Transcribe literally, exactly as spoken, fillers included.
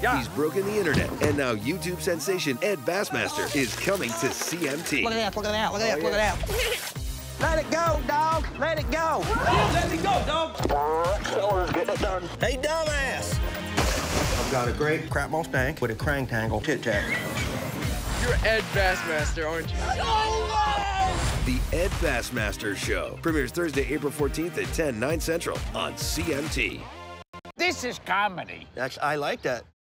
Yeah. He's broken the internet, and now YouTube sensation Ed Bassmaster is coming to C M T. Look at that, look at that, look at that, look at that. Let it go, dog. Let it go. Let it go, dog. Getting it done. Hey, dumbass. I've got a great crap Mustang with a crank tangle tit tack. You're Ed Bassmaster, aren't you? The Ed Bassmaster Show premieres Thursday, April fourteenth at ten, nine Central on C M T. This is comedy. That's, I like that.